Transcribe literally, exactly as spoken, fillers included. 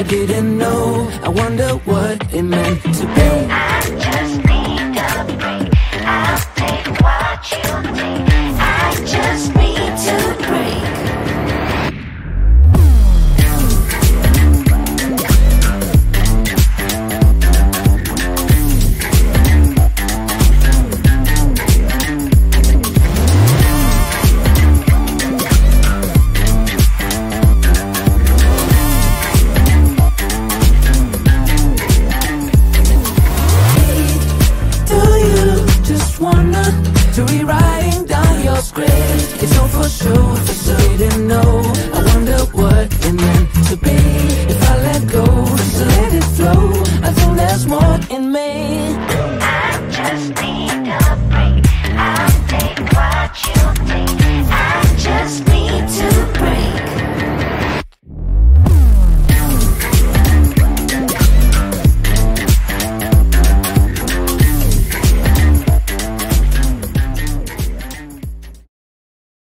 didn't know. I wonder what it meant to be. I just need a break. I'll take what you take. I just need to break. To rewriting down your script, it's all for sure. If you didn't know, I wonder what it meant to be.